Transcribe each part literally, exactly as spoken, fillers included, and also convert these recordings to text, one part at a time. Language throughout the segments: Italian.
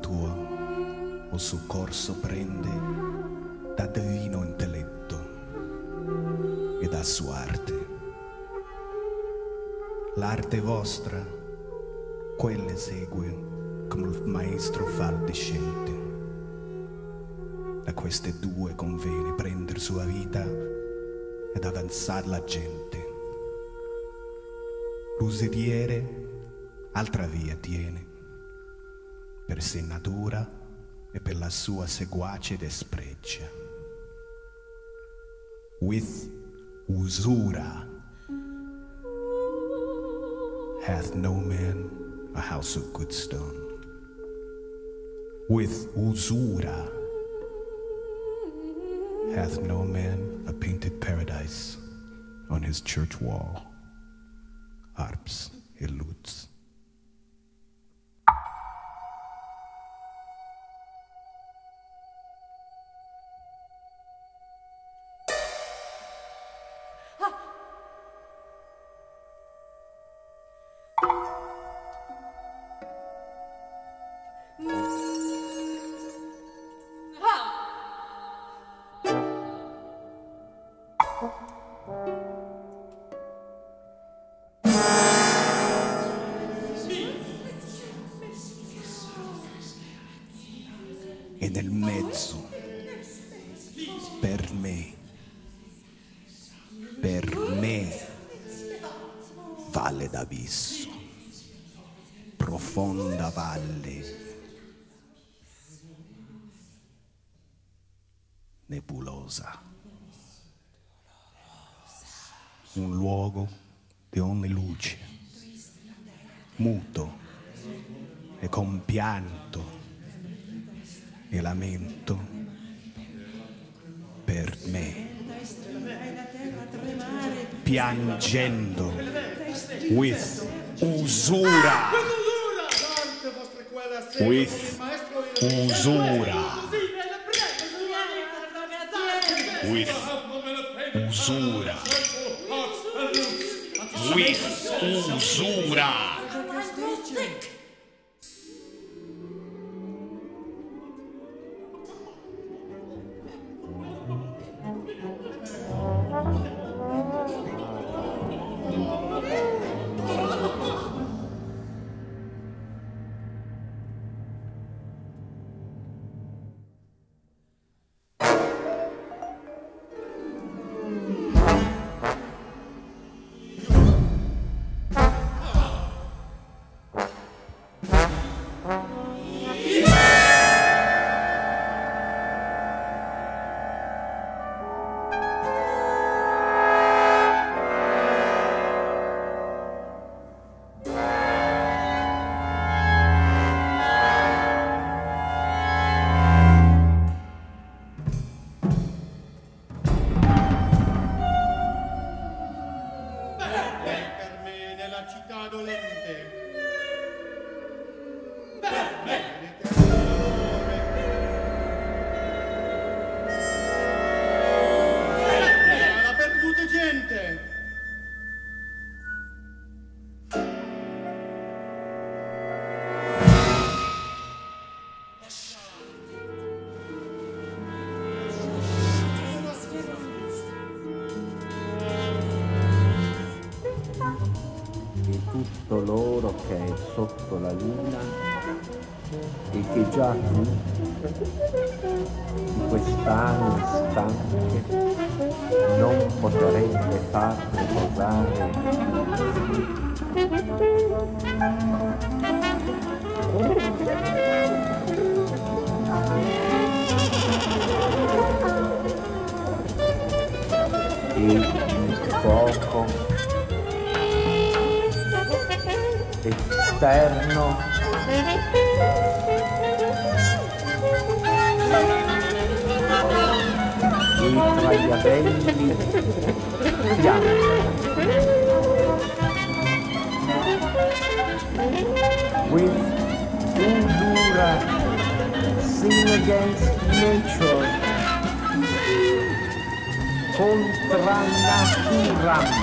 tuo o soccorso prende da divino intelletto e da sua arte. L'arte vostra, quelle segue come il maestro fa il discente. Da queste due conviene prendere sua vita ed avanzare la gente. L'usuriere altra via tiene, per sé natura e per la sua seguace despregia. With usura hath no man a house of good stone. With usura hath no man a painted paradise on his church wall, harps and lutes. E nel mezzo, per me, per me, valle d'abisso, profonda valle, nebulosa, un luogo di ogni luce, muto e compianto e lamento per me, piangendo with usura, with usura, with usura, with usura. Tutto l'oro che è sotto la luna e che già tu di quest'anime stanche non potrete far riposare. E il fuoco esterno e tra gli avelli piange. With usura, sin against nature, contra natura.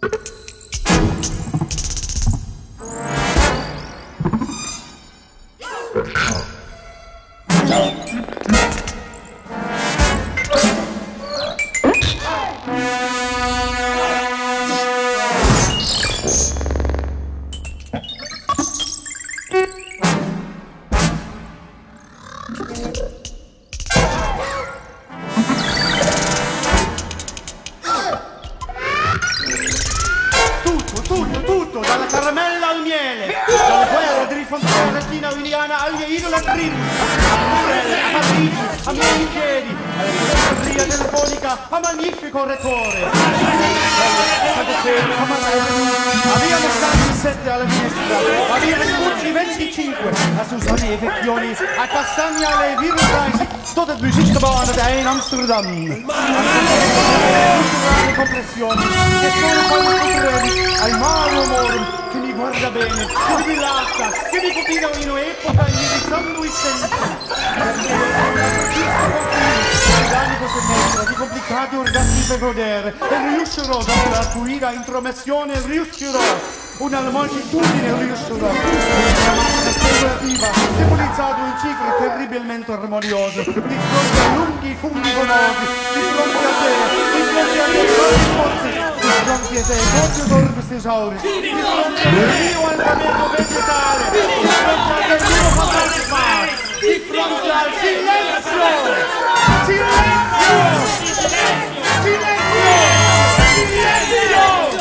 Amsterdam. Compressioni che sono quasi brevi al mare umore che mi guarda bene, che mi rilatta, che mi combina in un'epoca indirizzando i sensi. Organico semestra di complicati orgasmi per godere e riuscirò dopo la tua ira intromissione, riuscirò una moltitudine riuscirò una speculativa demonizzato in cifre terribilmente armoniose di fronte a lunghi funghi bonosi di fronte a te di fronte a te corpi forti di fronte a te corpi corpus tesauri di fronte al mio alfabeto vegetale di fronte al mio fantasma di fronte al silenzio silenzio silenzio silenzio silenzio